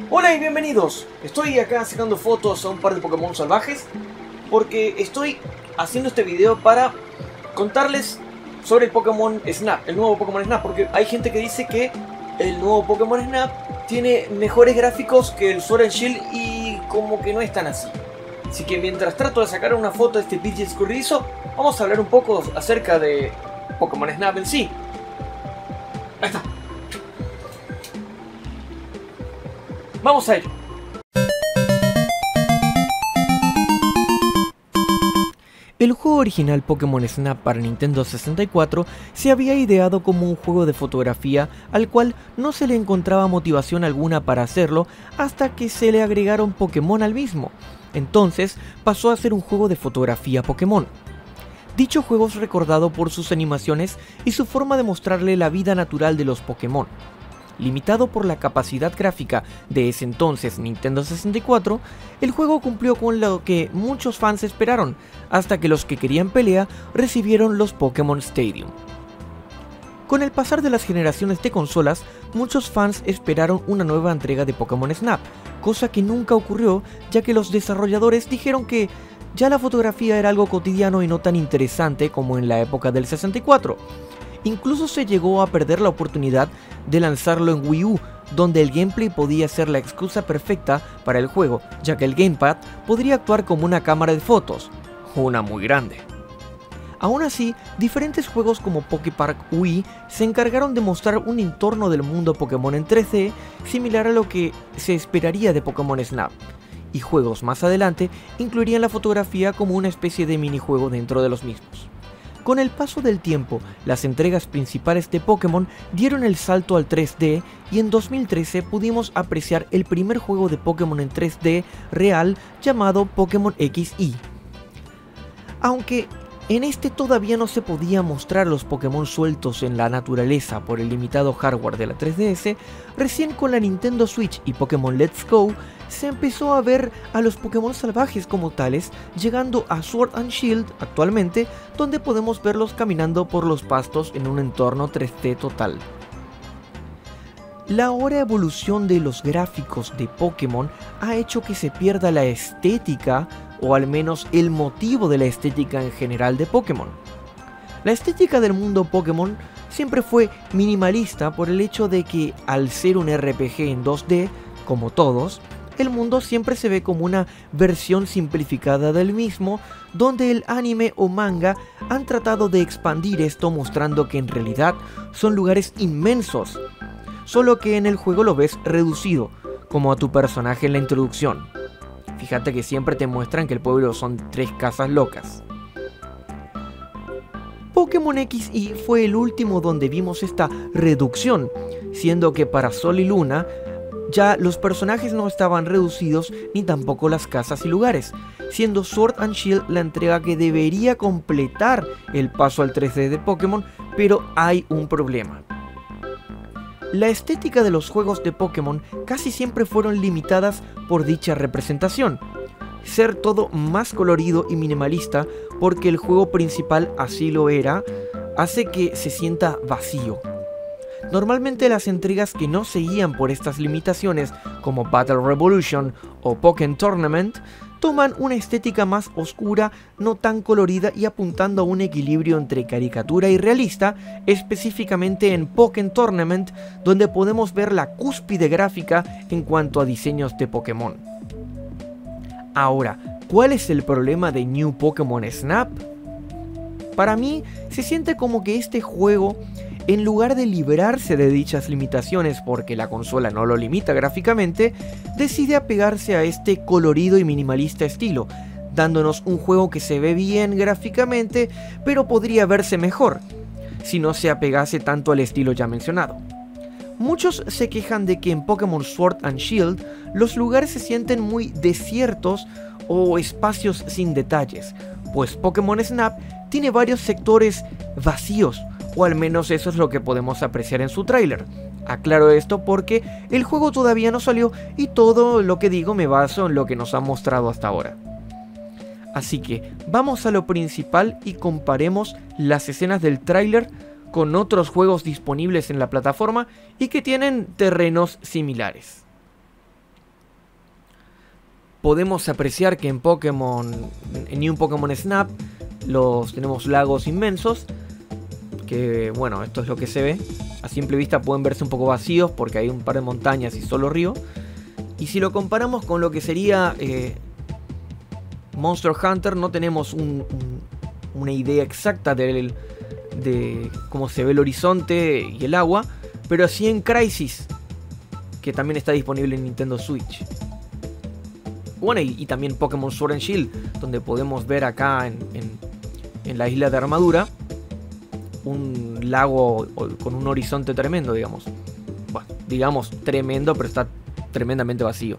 Hola y bienvenidos. Estoy acá sacando fotos a un par de Pokémon salvajes porque estoy haciendo este video para contarles sobre el Pokémon Snap, el nuevo Pokémon Snap, porque hay gente que dice que el nuevo Pokémon Snap tiene mejores gráficos que el Sword and Shield y como que no es tan así. Así que mientras trato de sacar una foto de este bicho escurridizo, vamos a hablar un poco acerca de Pokémon Snap en sí. Ahí está. Vamos a ello. El juego original Pokémon Snap para Nintendo 64 se había ideado como un juego de fotografía al cual no se le encontraba motivación alguna para hacerlo hasta que se le agregaron Pokémon al mismo. Entonces pasó a ser un juego de fotografía Pokémon. Dicho juego es recordado por sus animaciones y su forma de mostrarle la vida natural de los Pokémon. Limitado por la capacidad gráfica de ese entonces Nintendo 64, el juego cumplió con lo que muchos fans esperaron, hasta que los que querían pelea recibieron los Pokémon Stadium. Con el pasar de las generaciones de consolas, muchos fans esperaron una nueva entrega de Pokémon Snap, cosa que nunca ocurrió ya que los desarrolladores dijeron que ya la fotografía era algo cotidiano y no tan interesante como en la época del 64. Incluso se llegó a perder la oportunidad de lanzarlo en Wii U, donde el gameplay podía ser la excusa perfecta para el juego, ya que el gamepad podría actuar como una cámara de fotos, una muy grande. Aún así, diferentes juegos como Poképark Wii se encargaron de mostrar un entorno del mundo Pokémon en 3D similar a lo que se esperaría de Pokémon Snap, y juegos más adelante incluirían la fotografía como una especie de minijuego dentro de los mismos. Con el paso del tiempo, las entregas principales de Pokémon dieron el salto al 3D y en 2013 pudimos apreciar el primer juego de Pokémon en 3D real llamado Pokémon XY. Aunque en este todavía no se podía mostrar los Pokémon sueltos en la naturaleza por el limitado hardware de la 3DS, recién con la Nintendo Switch y Pokémon Let's Go se empezó a ver a los Pokémon salvajes como tales, llegando a Sword and Shield actualmente, donde podemos verlos caminando por los pastos en un entorno 3D total. La ahora evolución de los gráficos de Pokémon ha hecho que se pierda la estética, o al menos el motivo de la estética en general de Pokémon. La estética del mundo Pokémon siempre fue minimalista por el hecho de que, al ser un RPG en 2D, como todos, el mundo siempre se ve como una versión simplificada del mismo, donde el anime o manga han tratado de expandir esto mostrando que en realidad son lugares inmensos, solo que en el juego lo ves reducido, como a tu personaje en la introducción. Fíjate que siempre te muestran que el pueblo son 3 casas locas. Pokémon XY fue el último donde vimos esta reducción, siendo que para Sol y Luna ya los personajes no estaban reducidos ni tampoco las casas y lugares, siendo Sword and Shield la entrega que debería completar el paso al 3D de Pokémon, pero hay un problema. La estética de los juegos de Pokémon casi siempre fueron limitadas por dicha representación. Ser todo más colorido y minimalista, porque el juego principal así lo era, hace que se sienta vacío. Normalmente las entregas que no seguían por estas limitaciones, como Battle Revolution o Pokémon Tournament, toman una estética más oscura, no tan colorida y apuntando a un equilibrio entre caricatura y realista, específicamente en Pokémon Tournament, donde podemos ver la cúspide gráfica en cuanto a diseños de Pokémon. Ahora, ¿cuál es el problema de New Pokémon Snap? Para mí, se siente como que este juego, en lugar de librarse de dichas limitaciones porque la consola no lo limita gráficamente, decide apegarse a este colorido y minimalista estilo, dándonos un juego que se ve bien gráficamente, pero podría verse mejor, si no se apegase tanto al estilo ya mencionado. Muchos se quejan de que en Pokémon Sword and Shield los lugares se sienten muy desiertos o espacios sin detalles, pues Pokémon Snap tiene varios sectores vacíos, o al menos eso es lo que podemos apreciar en su tráiler. Aclaro esto porque el juego todavía no salió y todo lo que digo me baso en lo que nos han mostrado hasta ahora. Así que vamos a lo principal y comparemos las escenas del tráiler con otros juegos disponibles en la plataforma y que tienen terrenos similares. podemos apreciar que en New Pokémon Snap tenemos lagos inmensos, que bueno, esto es lo que se ve. A simple vista pueden verse un poco vacíos porque hay un par de montañas y solo río. Y si lo comparamos con lo que sería Monster Hunter, no tenemos una idea exacta de cómo se ve el horizonte y el agua, pero sí en Crysis, que también está disponible en Nintendo Switch. Bueno, y también Pokémon Sword and Shield, donde podemos ver acá en la isla de Armadura un lago con un horizonte tremendo, digamos. Bueno, digamos tremendo, pero está tremendamente vacío.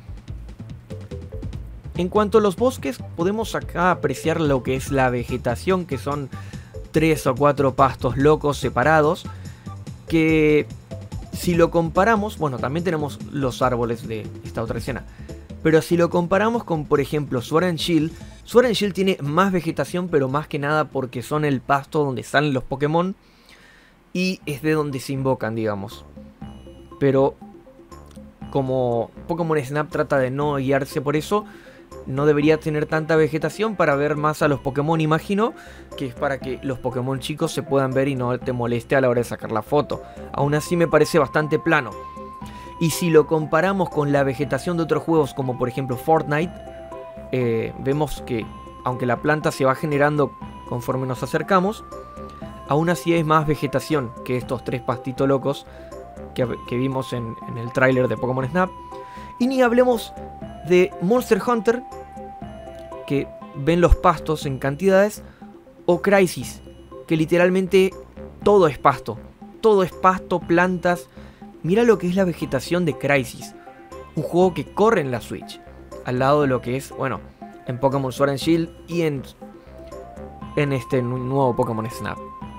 En cuanto a los bosques, podemos acá apreciar lo que es la vegetación, que son 3 o 4 pastos locos separados, que si lo comparamos, bueno, también tenemos los árboles de esta otra escena, pero si lo comparamos con, por ejemplo, Sword and Shield tiene más vegetación, pero más que nada porque son el pasto donde salen los Pokémon y es de donde se invocan, digamos. Pero como Pokémon Snap trata de no guiarse por eso, no debería tener tanta vegetación para ver más a los Pokémon, imagino, que es para que los Pokémon chicos se puedan ver y no te moleste a la hora de sacar la foto. Aún así me parece bastante plano. Y si lo comparamos con la vegetación de otros juegos como por ejemplo Fortnite, vemos que aunque la planta se va generando conforme nos acercamos, aún así hay más vegetación que estos 3 pastitos locos que vimos en el tráiler de Pokémon Snap. Y ni hablemos de Monster Hunter, que ven los pastos en cantidades, o Crysis, que literalmente todo es pasto, plantas. Mira lo que es la vegetación de Crysis, un juego que corre en la Switch, al lado de lo que es, bueno, en Pokémon Sword and Shield y en este nuevo Pokémon Snap.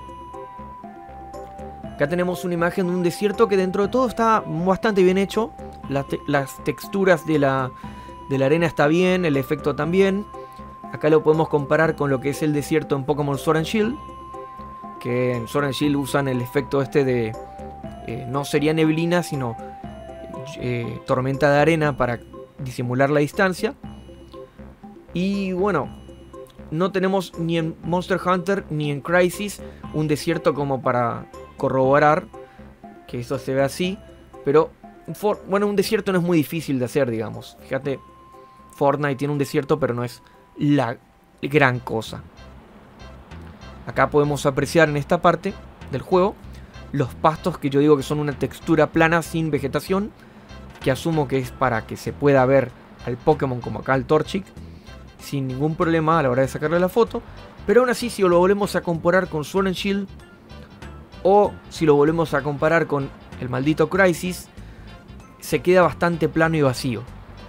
Acá tenemos una imagen de un desierto que dentro de todo está bastante bien hecho. Las texturas de la arena está bien, el efecto también. Acá lo podemos comparar con lo que es el desierto en Pokémon Sword and Shield, que en Sword and Shield usan el efecto este de no sería neblina, sino tormenta de arena para disimular la distancia. Y bueno, no tenemos ni en Monster Hunter ni en Crysis un desierto como para corroborar que eso se ve así. Pero bueno, un desierto no es muy difícil de hacer, digamos. Fíjate, Fortnite tiene un desierto, pero no es la gran cosa. Acá podemos apreciar en esta parte del juego los pastos, que yo digo que son una textura plana sin vegetación, que asumo que es para que se pueda ver al Pokémon, como acá el Torchic, sin ningún problema a la hora de sacarle la foto. Pero aún así, si lo volvemos a comparar con Sword and Shield, o si lo volvemos a comparar con el maldito Crysis, se queda bastante plano y vacío.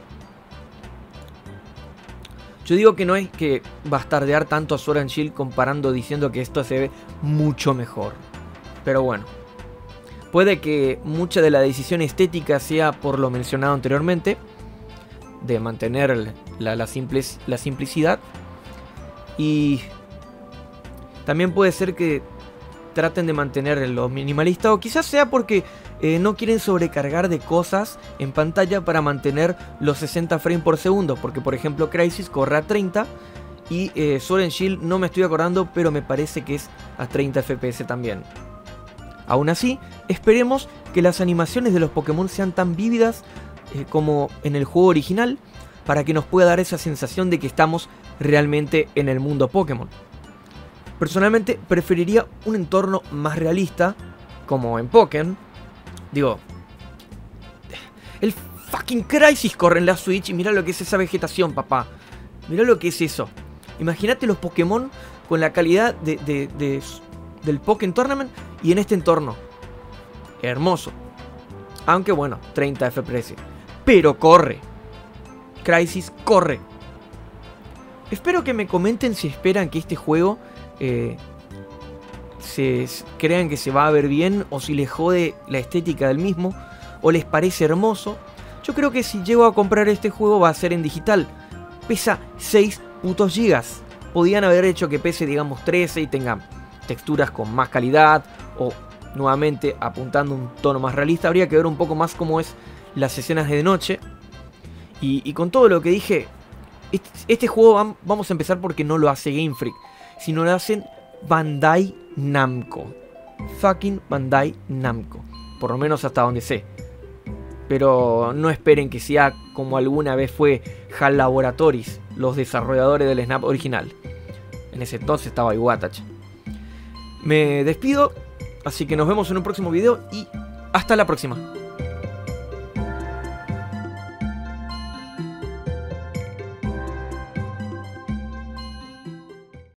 Yo digo que no hay que bastardear tanto a Sword and Shield comparando, diciendo que esto se ve mucho mejor. Pero bueno, puede que mucha de la decisión estética sea por lo mencionado anteriormente, de mantener la simplicidad. Y también puede ser que traten de mantener lo minimalista, o quizás sea porque no quieren sobrecargar de cosas en pantalla para mantener los 60 frames por segundo, porque por ejemplo Crysis corre a 30 y Sword and Shield no me estoy acordando, pero me parece que es a 30 FPS también. Aún así, esperemos que las animaciones de los Pokémon sean tan vívidas como en el juego original, para que nos pueda dar esa sensación de que estamos realmente en el mundo Pokémon. Personalmente preferiría un entorno más realista, como en Pokémon. Digo, el fucking Crysis corre en la Switch y mira lo que es esa vegetación, papá. Mira lo que es eso. Imagínate los Pokémon con la calidad del Pokémon Tournament y en este entorno. Hermoso. Aunque bueno, 30 FPS. Pero corre. Crysis corre. Espero que me comenten si esperan que este juego crean que se va a ver bien, o si les jode la estética del mismo, o les parece hermoso. Yo creo que si llego a comprar este juego va a ser en digital. Pesa 6 putos gigas. Podían haber hecho que pese, digamos, 13 y tenga texturas con más calidad, o nuevamente apuntando un tono más realista. Habría que ver un poco más cómo es las escenas de noche. Y con todo lo que dije, este juego vamos a empezar porque no lo hace Game Freak, sino lo hacen Bandai Namco. Fucking Bandai Namco. Por lo menos hasta donde sé. Pero no esperen que sea como alguna vez fue HAL Laboratories, los desarrolladores del Snap original. En ese entonces estaba Iwatach. Me despido, así que nos vemos en un próximo video y hasta la próxima.